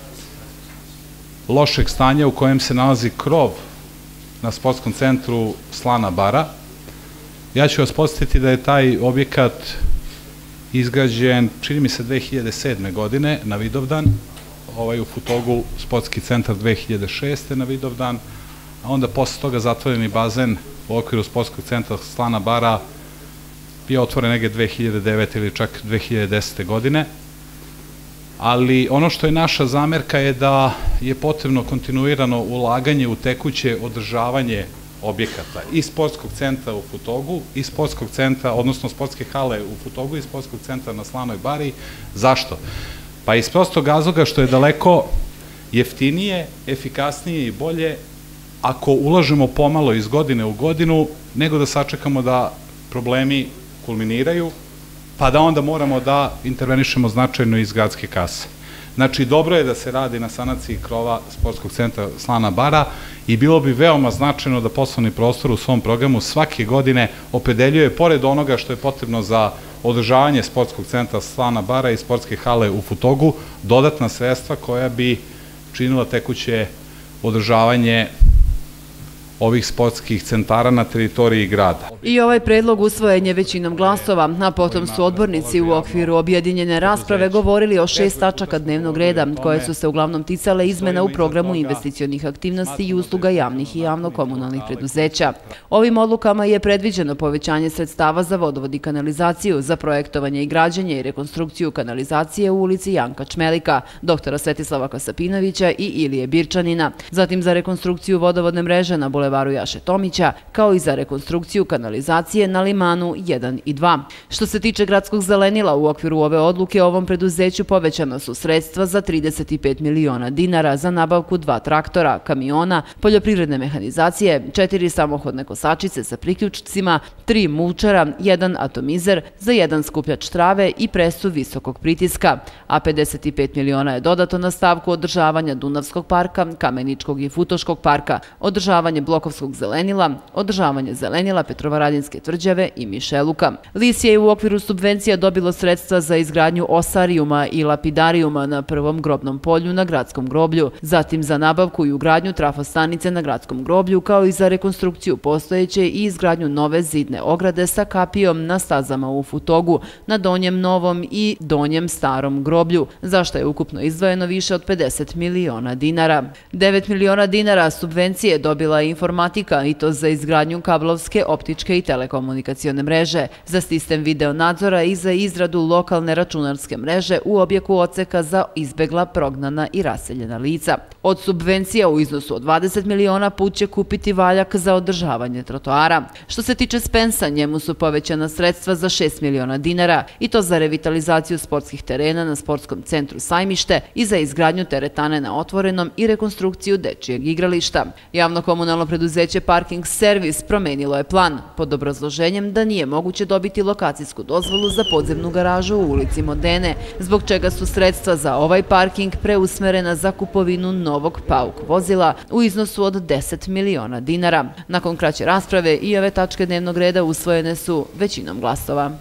lošeg stanja u kojem se nalazi krov na sportskom centru Slana bara. Ja ću vas podsjetiti da je taj objekat izgrađen, čini mi se, 2007. godine na Vidovdan, u Futogu sportski centar 2006. na Vidovdan, a onda posle toga zatvoreni bazen u okviru sportskog centra Slana bara je otvoren negdje 2009. ili čak 2010. godine. Ali ono što je naša zamerka je da je potrebno kontinuirano ulaganje u tekuće održavanje objekata i sportskog centra u Futogu i sportskog centra, odnosno sportske hale u Futogu i sportskog centra na Slanoj bari. Zašto? Pa iz prostog razloga što je daleko jeftinije, efikasnije i bolje ako ulažemo pomalo iz godine u godinu, nego da sačekamo da problemi kulminiraju, pa da onda moramo da intervenišemo značajno iz gradske kase. Znači, dobro je da se radi na sanaciji krova sportskog centra Slana bara i bilo bi veoma značajno da poslovni prostor u svom programu svake godine opredeljuje, pored onoga što je potrebno za održavanje sportskog centra Slana bara i sportske hale u Futogu, dodatna sredstva koja bi činila tekuće održavanje ovih sportskih centara na teritoriji grada. I ovaj predlog usvojen je većinom glasova, a potom su odbornici u okviru objedinjene rasprave govorili o 6 tačaka dnevnog reda, koje su se uglavnom ticale izmena u programu investicionih aktivnosti i usluga javnih i javno-komunalnih preduzeća. Ovim odlukama je predviđeno povećanje sredstava za vodovod i kanalizaciju, za projektovanje i građenje i rekonstrukciju kanalizacije u ulici Janka Čmelika, doktora Svetislava Kasapinovića i Ilije Birčanina, zatim za rekonstrukciju vodovodne mreže na Bulevaru bulevaru Jaše Tomića, kao i za rekonstrukciju kanalizacije na Limanu 1 i 2. Što se tiče gradskog zelenila, u okviru ove odluke ovom preduzeću povećana su sredstva za 35 miliona dinara za nabavku 2 traktora, kamiona, poljoprivredne mehanizacije, 4 samohodne kosačice sa priključcima, 3 mulčara, 1 atomizer za 1 skupljač trave i presu visokog pritiska, a 55 miliona je dodato na stavku održavanja Dunavskog parka, Kameničkog i Futoškog parka, održavanje Blokovskog zelenila, održavanje zelenila Petrovaradinske tvrđave i Mišeluka. LIS je u okviru subvencija dobilo sredstva za izgradnju osarijuma i lapidarijuma na prvom grobnom polju na gradskom groblju, zatim za nabavku i ugradnju trafostanice na gradskom groblju, kao i za rekonstrukciju postojeće i izgradnju nove zidne ograde sa kapijom na stazama u Futogu, na Donjem Novom i Donjem Starom groblju, za što je ukupno izdvojeno više od 50 miliona dinara. 9 miliona dinara subvencije dobila je informatika, i to za izgradnju kablovske, optičke i telekomunikacione mreže, za sistem video nadzora i za izradu lokalne računarske mreže u objektu odseka za izbegla, prognana i raseljena lica. Od subvencija u iznosu od 20 miliona PUT će kupiti valjak za održavanje trotoara. Što se tiče Spensa, njemu su povećana sredstva za 6 miliona dinara, i to za revitalizaciju sportskih terena na sportskom centru Sajmište i za izgradnju teretane na otvorenom i rekonstrukciju dečijeg igrališta. Javno-komunalno preduzeće Parking Servis promenilo je plan, pod obrazloženjem da nije moguće dobiti lokacijsku dozvolu za podzemnu garažu u ulici Modene, zbog čega su sredstva za ovaj parking preusmerena za kupovinu novog PAUK vozila u iznosu od 10 miliona dinara. Nakon kraće rasprave i ove tačke dnevnog reda usvojene su većinom glasova.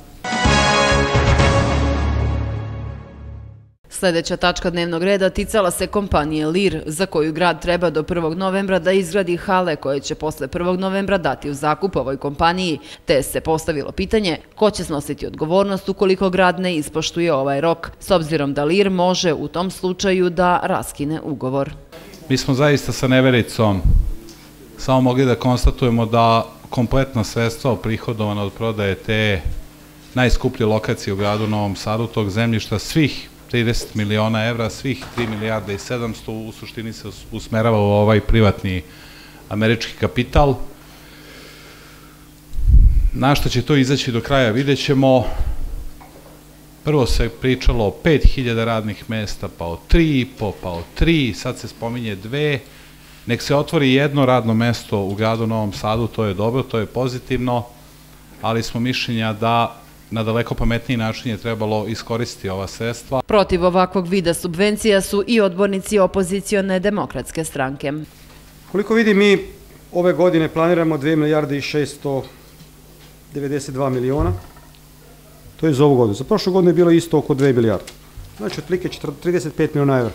Sljedeća tačka dnevnog reda ticala se kompanije LIR, za koju grad treba do 1. novembra da izgradi hale koje će posle 1. novembra dati u zakup ovoj kompaniji, te se postavilo pitanje ko će snositi odgovornost ukoliko grad ne ispoštuje ovaj rok, s obzirom da LIR može u tom slučaju da raskine ugovor. Mi smo zaista sa nevericom samo mogli da konstatujemo da kompletna sredstva prihodovana od prodaje te najskuplje lokacije u gradu Novom Sadu, tog zemljišta, svih 30 miliona evra, svih 3 milijarde i 700 u suštini se usmerava u ovaj privatni američki kapital. Na što će to izaći do kraja vidjet ćemo. Prvo se pričalo o 5000 radnih mesta, pa o 3,5, pa o 3, sad se spominje 2. Nek se otvori jedno radno mesto u gradu Novom Sadu, to je dobro, to je pozitivno, ali smo mišljenja da na daleko pametniji način je trebalo iskoristiti ova sredstva. Protiv ovakvog vida subvencija su i odbornici opozicione demokratske stranke. Koliko vidim, mi ove godine planiramo 2 milijarde i 692 miliona. To je za ovu godinu. Za prošlu godinu je bilo isto oko 2 milijarde. Znači, otprilike 35 miliona evra.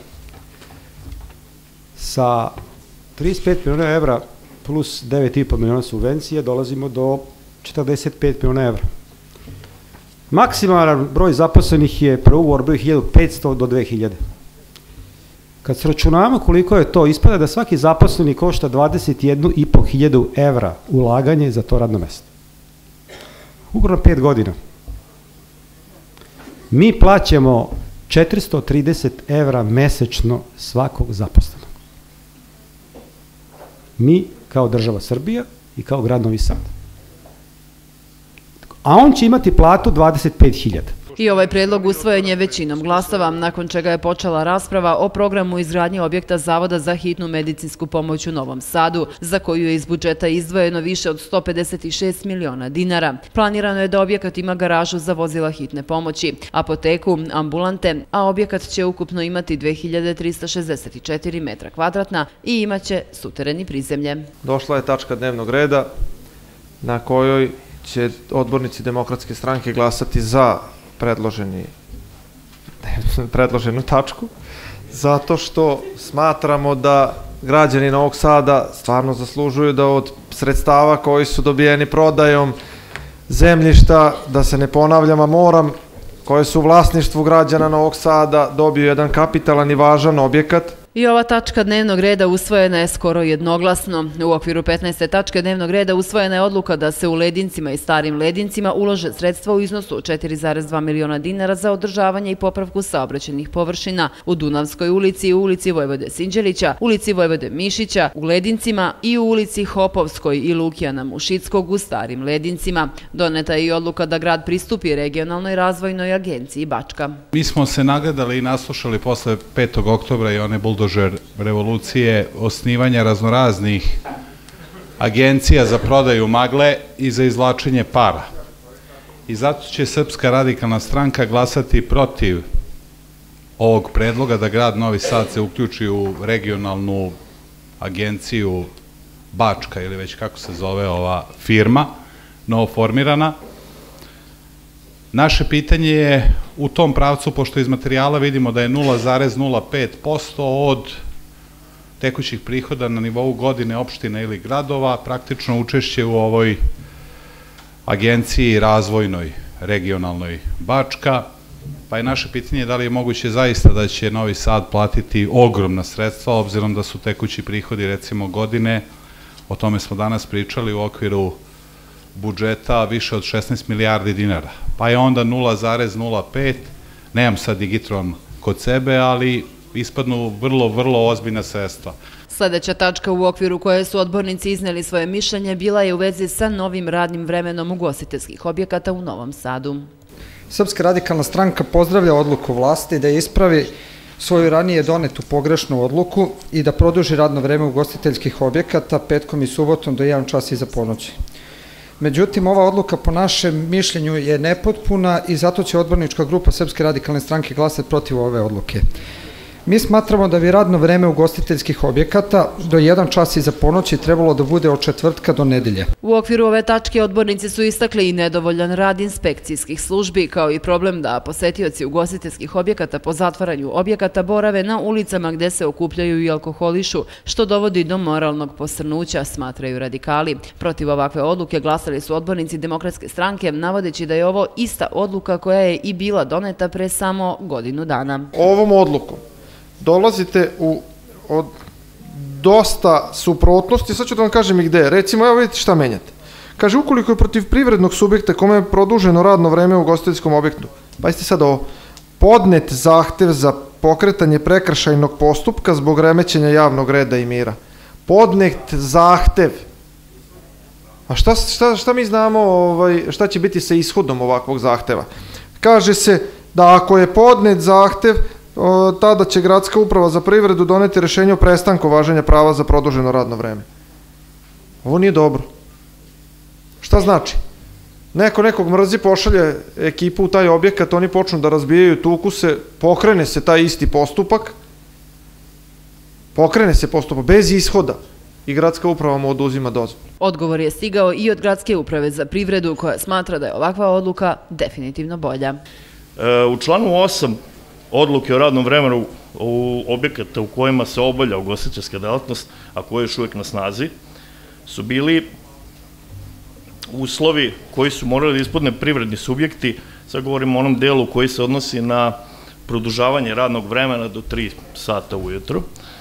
Sa 35 miliona evra plus 9,5 miliona subvencije dolazimo do 45 miliona evra. Maksimalan broj zaposlenih je per ugovor bio 1500 do 2000. Kad se računamo koliko je to, ispada da svaki zaposleni košta 21.500 evra ulaganje za to radno mesto. Ukupno 5 godina. Mi plaćamo 430 evra mesečno svakog zaposlenog. Mi kao država Srbija i kao grad Novi Sad. A on će imati platu 25.000. I ovaj predlog usvojen je većinom glasova, nakon čega je počela rasprava o programu izgradnje objekta Zavoda za hitnu medicinsku pomoć u Novom Sadu, za koju je iz budžeta izdvojeno više od 156 miliona dinara. Planirano je da objekat ima garažu za vozila hitne pomoći, apoteku, ambulante, a objekat će ukupno imati 2364 metra kvadratna i imaće sutereni i prizemlje. Došla je tačka dnevnog reda na kojoj će odbornici Demokratske stranke glasati za predloženu tačku, zato što smatramo da građani Novog Sada stvarno zaslužuju da od sredstava koji su dobijeni prodajom zemljišta, da se ne ponavljam, a moram, koje su u vlasništvu građana Novog Sada, dobiju jedan kapitalan i važan objekat. I ova tačka dnevnog reda usvojena je skoro jednoglasno. U okviru 15. tačke dnevnog reda usvojena je odluka da se u Ledincima i Starim Ledincima ulože sredstva u iznosu 4,2 miliona dinara za održavanje i popravku saobraćajnih površina u Dunavskoj ulici, u ulici Vojvode Sinđelića, ulici Vojvode Mišića, u Ledincima i u ulici Hopovskoj i Lukijana Mušickog u Starim Ledincima. Doneta je i odluka da grad pristupi regionalnoj razvojnoj agenciji Bačka. Mi smo se nagledali i naslušali posle 5. oktobra i one buldožer revolucije osnivanja raznoraznih agencija za prodaju magle i za izvlačenje para. I zato će Srpska radikalna stranka glasati protiv ovog predloga da grad Novi Sad se uključi u regionalnu agenciju Bačka ili već kako se zove ova firma, novoformirana. Naše pitanje je u tom pravcu, pošto iz materijala vidimo da je 0,05% od tekućih prihoda na nivou godine opština ili gradova, praktično učešće u ovoj agenciji razvojnoj, regionalnoj Bačka, pa je naše pitanje da li je moguće zaista da će Novi Sad platiti ogromna sredstva, obzirom da su tekući prihodi recimo godine, o tome smo danas pričali u okviru budžeta više od 16 milijardi dinara. Pa je onda 0,05, nemam sad digitron kod sebe, ali ispadnu vrlo ozbiljna sredstva. Sljedeća tačka u okviru koje su odbornici izneli svoje mišljenje bila je u vezi sa novim radnim vremenom ugostiteljskih objekata u Novom Sadu. Srpska radikalna stranka pozdravlja odluku vlasti da ispravi svoju ranije donetu pogrešnu odluku i da produži radno vreme ugostiteljskih objekata petkom i subotom do 1 čas iza ponoći. Međutim, ova odluka po našem mišljenju je nepotpuna i zato će odbornička grupa Srpske radikalne stranke glasati protiv ove odluke. Mi smatramo da bi radno vreme ugostiteljskih objekata do 1 čas iza ponoći trebalo da bude od četvrtka do nedelje. U okviru ove tačke odbornici su istakli i nedovoljan rad inspekcijskih službi, kao i problem da posetioci ugostiteljskih objekata po zatvaranju objekata borave na ulicama gde se okupljaju i alkoholišu, što dovodi do moralnog posrnuća, smatraju radikali. Protiv ovakve odluke glasali su odbornici Demokratske stranke, navodeći da je ovo ista odluka koja je i bila doneta pre samo godinu dana. Ovom odlukom dolazite od dosta suprotnosti, sad ću da vam kažem i gde. Recimo, evo vidite šta menjate. Kaže, ukoliko je protiv privrednog subjekta kome je produženo radno vreme u ugostiteljskom objektu, pazite sad ovo, podnet zahtev za pokretanje prekršajnog postupka zbog remećenja javnog reda i mira. Podnet zahtev. A šta mi znamo, šta će biti sa ishodom ovakvog zahteva? Kaže se da ako je podnet zahtev, tada će Gradska uprava za privredu doneti rešenje o prestanku važenja prava za produženo radno vreme. Ovo nije dobro. Šta znači? Neko nekog mrzi, pošalje ekipu u taj objekat, oni počnu da razbijaju, tuku se, pokrene se taj isti postupak, bez ishoda i Gradska uprava mu oduzima dozvolu. Odgovor je stigao i od Gradske uprave za privredu, koja smatra da je ovakva odluka definitivno bolja. U članu 8 odluke o radnom vremenu objekata u kojima se obavlja ugostiteljska delatnost, a koja je još uvijek na snazi, su bili uslovi koji su morali da ispune privredni subjekti. Sad govorimo o onom delu koji se odnosi na produžavanje radnog vremena do 3 sata ujutro.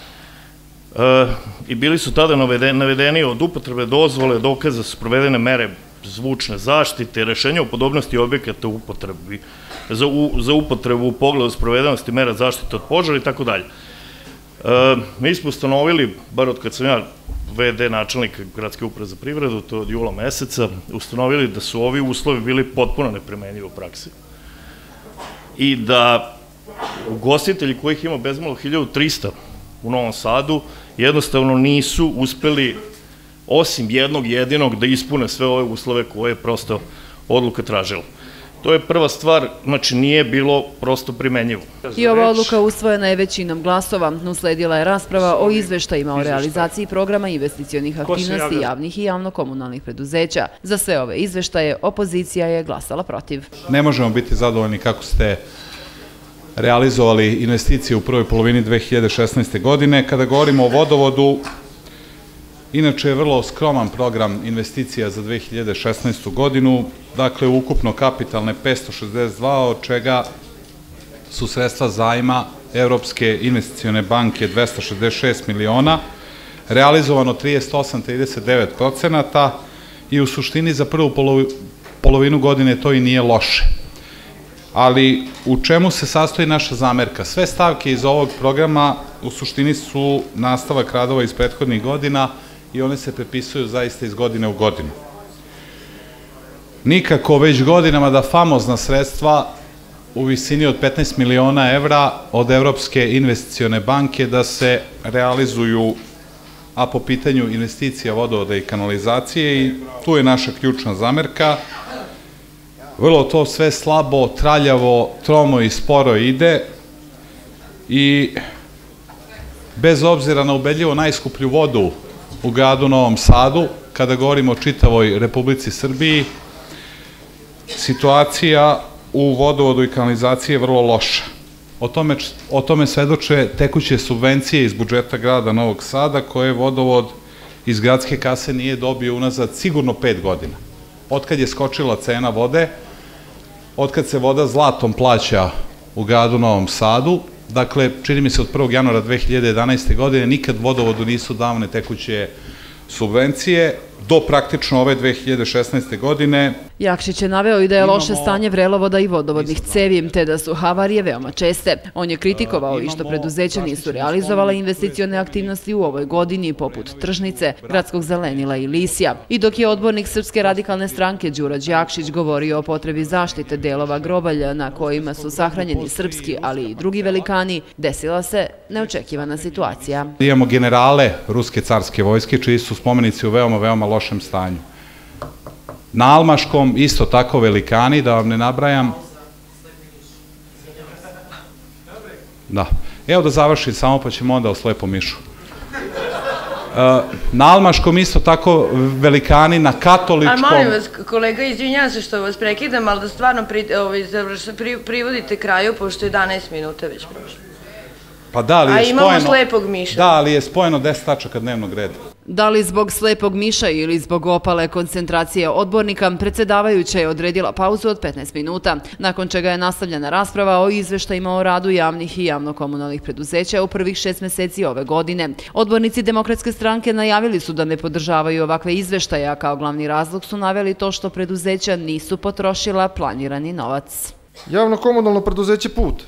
I bili su tada navedeni od upotrebe dozvole, dokaza su provedene mere zvučne zaštite, rešenja o podobnosti objekata u upotrebi, za upotrebu u pogledu sprovedenosti mera zaštite od požara i tako dalje. Mi smo ustanovili, bar od kad sam ja VD načelnika Gradske uprave za privredu, to je od jula meseca, ustanovili da su ovi uslovi bili potpuno neprimenjivi u praksi i da ugostitelji kojih ima bezmalo 1300 u Novom Sadu jednostavno nisu uspeli osim jednog jedinog da ispune sve ove uslove koje je prosto odluka tražila. To je prva stvar, znači nije bilo prosto primenjivo. I ova odluka usvojena je većinom glasova. Usledila je rasprava o izveštajima o realizaciji programa investicionih aktivnosti javnih i javno-komunalnih preduzeća. Za sve ove izveštaje opozicija je glasala protiv. Ne možemo biti zadovoljni kako ste realizovali investicije u prvoj polovini 2016. godine. Kada govorimo o vodovodu, inače je vrlo skroman program investicija za 2016. godinu, dakle ukupno kapitalne 562, od čega su sredstva zajma Evropske investicione banke 266 miliona, realizovano 38,39% i u suštini za prvu polovinu godine to i nije loše. Ali u čemu se sastoji naša zamerka? Sve stavke iz ovog programa u suštini su nastavak radova iz prethodnih godina i one se prepisuju zaista iz godine u godinu. Nikako već godinama da famozna sredstva u visini od 15 miliona evra od Evropske investicione banke da se realizuju, a po pitanju investicija vodovoda i kanalizacije, i tu je naša ključna zamerka. Vrlo to sve slabo, traljavo, tromo i sporo ide i bez obzira na ubedljivo najskuplju vodu u gradu Novom Sadu, kada govorimo o čitavoj Republici Srbiji, situacija u vodovodu i kanalizaciji je vrlo loša. O tome svedoče tekuće subvencije iz budžeta grada Novog Sada, koje vodovod iz gradske kase nije dobio unazad sigurno 5 godina. Otkad je skočila cena vode, otkad se voda zlatom plaća u gradu Novom Sadu, dakle, čini mi se od 1. januara 2011. godine, nikad vodovodu nisu davane tekuće subvencije, do praktično ove 2016. godine. Jakšić je naveo i da je loše stanje vrelovoda i vodovodnih cevi, te da su havarije veoma česte. On je kritikovao i što preduzeća nisu realizovala investicione aktivnosti u ovoj godini, poput Tržnice, Gradskog zelenila i Lisija. I dok je odbornik Srpske radikalne stranke Đura Đakšić govorio o potrebi zaštite delova grobalja na kojima su sahranjeni srpski, ali i drugi velikani, desila se neočekivana situacija. Imamo generale Ruske carske vojske, čiji su spomenici u veoma lošem stanju. Na Almaškom isto tako velikani, da vam ne nabrajam. Da. Evo da završim samo, pa ćemo onda o Slepom mišu. Na Almaškom isto tako velikani, na Katoličkom... A molim vas, kolega, izvinjam se što vas prekidam, ali da stvarno privodite kraju, pošto je 11 minuta već prošlo. Pa da, ali je spojeno... A imamo Slepog miša. Da, ali je spojeno 10 tačaka dnevnog reda. Da li zbog Slepog miša ili zbog opale koncentracije odbornika, predsedavajuća je odredila pauzu od 15 minuta, nakon čega je nastavljena rasprava o izveštajima o radu javnih i javno-komunalnih preduzeća u prvih 6 meseci ove godine. Odbornici Demokratske stranke najavili su da ne podržavaju ovakve izveštaje, a kao glavni razlog su naveli to što preduzeća nisu potrošila planirani novac. Javno-komunalno preduzeće Put.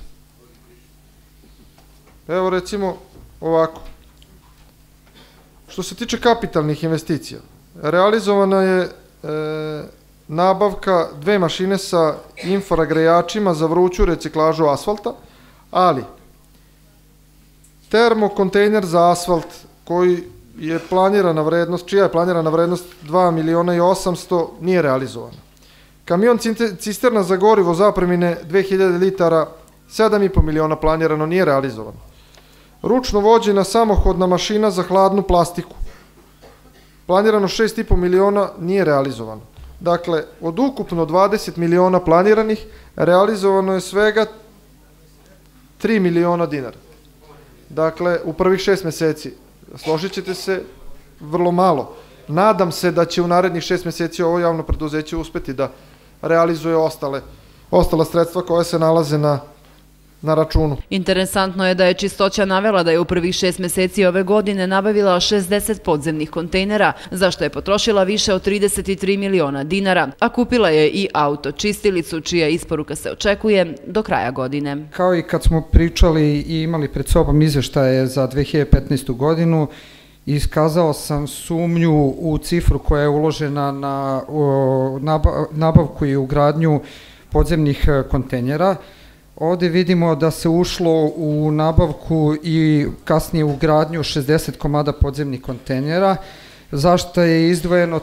Evo recimo ovako. Što se tiče kapitalnih investicija, realizovana je nabavka 2 mašine sa infragrejačima za vruću reciklažu asfalta, ali termokontejner za asfalt koji je planirana vrednost, čija je planirana vrednost 2.800.000 nije realizovana. Kamion cisterna za gorivo zapremine 2000 litara 7,5 miliona planirano nije realizovano. Ručno vođena samohodna mašina za hladnu plastiku. Planirano 6,5 miliona nije realizovano. Dakle, od ukupno 20 miliona planiranih, realizovano je svega 3 miliona dinara. Dakle, u prvih 6 meseci. Složit ćete se, vrlo malo. Nadam se da će u narednih 6 meseci ovo javno preduzeće uspeti da realizuje ostala sredstva koja se nalaze na računu. Interesantno je da je Čistoća navela da je u prvih 6 meseci ove godine nabavila 60 podzemnih kontejnera, za što je potrošila više od 33 miliona dinara, a kupila je i autočistilicu, čija isporuka se očekuje do kraja godine. Kao i kad smo pričali i imali pred sobom izveštaje za 2015. godinu, iskazao sam sumnju u cifru koja je uložena na nabavku i ugradnju podzemnih kontejnera. Ovde vidimo da se ušlo u nabavku i kasnije u gradnju 60 komada podzemnih kontejnera, zašto je izdvojeno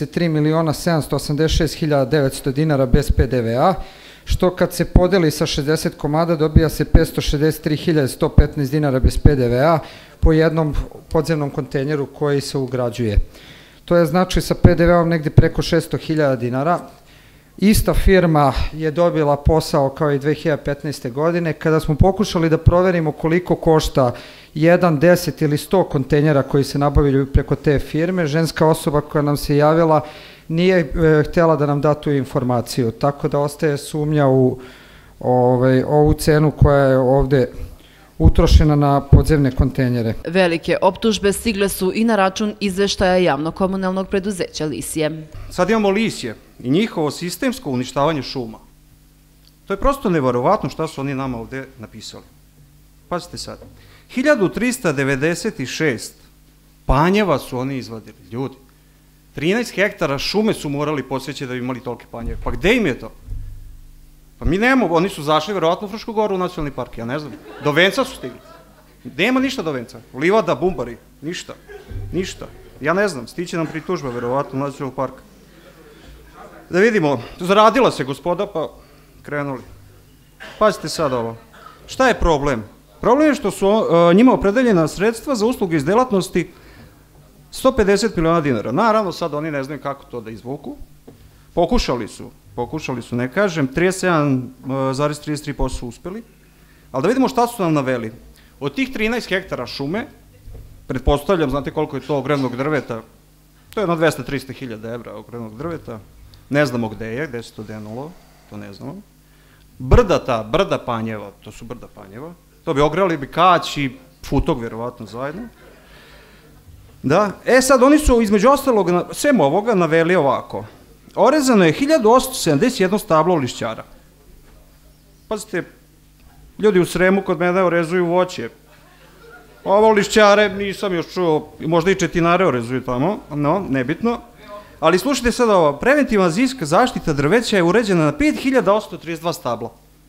33.786.900 dinara bez PDV-a, što kad se podeli sa 60 komada dobija se 563.115 dinara bez PDV-a po jednom podzemnom kontejneru koji se ugrađuje. To je znači sa PDV-om negde preko 600.000 dinara. Ista firma je dobila posao kao i 2015. godine. Kada smo pokušali da proverimo koliko košta 1, 10 ili 100 kontejnera koji se nabavljaju preko te firme, ženska osoba koja nam se javila nije htjela da nam da tu informaciju, tako da ostaje sumnja u ovu cenu koja je utrošena na podzemne kontejnere. Velike optužbe stigle su i na račun izveštaja javno-komunalnog preduzeća Lisije. Sad imamo Lisje i njihovo sistemsko uništavanje šuma. To je prosto neverovatno šta su oni nama ovde napisali. Pazite sad, 1396 panjeva su oni izvadili, ljudi. 13 hektara šume su morali posjeći da bi imali tolike panjeve. Pa gde im je to? Pa mi nemamo, oni su zašli verovatno u Frušku goru u nacionalni park, ja ne znam. Do Venca su stigli. Nema ništa do Venca. Livada, bumbari, ništa. Ništa. Ja ne znam, stiće nam pritužba verovatno u nacionalni park. Da vidimo, zaradila se gospoda, pa krenuli. Pazite sad ovo. Šta je problem? Problem je što su njima opredeljena sredstva za usluge iz delatnosti 150 miliona dinara. Naravno, sad oni ne znaju kako to da izvuku. Pokušali su, ne kažem, 37,33% su uspeli. Ali da vidimo šta su nam naveli. Od tih 13 hektara šume, pretpostavljam, znate koliko je to ogrevnog drveta, to je jedno 200-300 hiljada evra ogrevnog drveta, ne znamo gde se to denulo, to ne znamo. Brda panjeva, to su brda panjeva, to bi ogrevali bi Kać i Futog, vjerovatno zajedno. Da, sad oni su između ostalog, svem ovoga, naveli ovako. Orezano je 1871 stablo lišćara. Pazite, ljudi u Sremu kod mene orezuju voće. Ovo lišćare nisam još čuo, možda i četinare orezuju tamo, no, nebitno. Ali slušajte sad ovo, preventivna zimska zaštita drveća je uređena na 5832 stabla.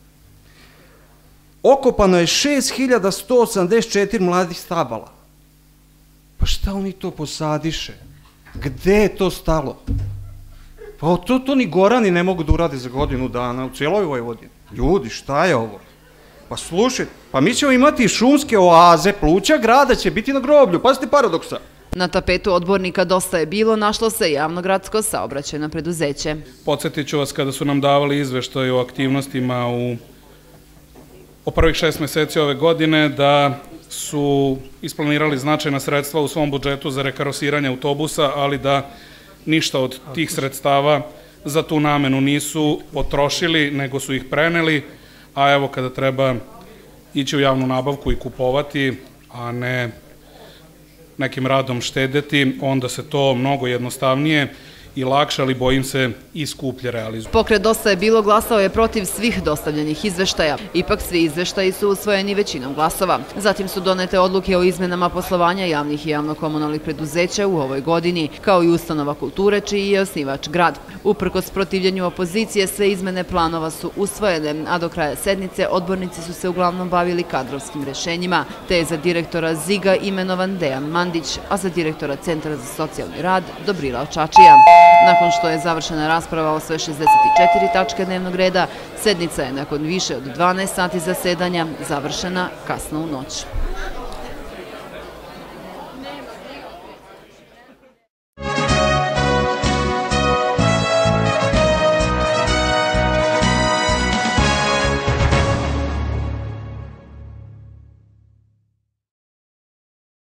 Okopano je 6184 mladih stabala. Pa šta oni to posadiše? Gde je to stalo? Pa to ni Gorani ne mogu da urade za godinu dana u cijeloj Vojvodini. Ljudi, šta je ovo? Pa slušajte, pa mi ćemo imati šumske oaze, pluća grada će biti na groblju, pazite paradoksa. Na tapetu odbornika Dosta je bilo našlo se javno-gradsko saobraćajno preduzeće. Podsjetit ću vas kada su nam davali izveštaj o aktivnostima o prvih 6 meseci ove godine da su isplanirali značajna sredstva u svom budžetu za rekarosiranje autobusa, ali da ništa od tih sredstava za tu namenu nisu potrošili, nego su ih preneli, a evo kada treba ići u javnu nabavku i kupovati, a ne nekim radom štedeti, onda se to mnogo jednostavnije i lakše, ali bojim se i skuplje realizuje. Pokret Dosta je bilo glasao je protiv svih dostavljenih izveštaja. Ipak svi izveštaji su usvojeni većinom glasova. Zatim su donete odluke o izmenama poslovanja javnih i javno-komunalnih preduzeća u ovoj godini, kao i ustanova kulture, čiji je osnivač grad. Uprkos protivljenju opozicije, sve izmene planova su usvojene, a do kraja sednice odbornici su se uglavnom bavili kadrovskim rešenjima, te je za direktora ZIG-a imenovan Dejan Mandić, a za direktora Centra za socijalni rad Dobrila Čačija. Nakon što je završena rasprava o sve 64 tačke dnevnog reda, sednica je nakon više od 12 sati zasedanja završena kasno u noć.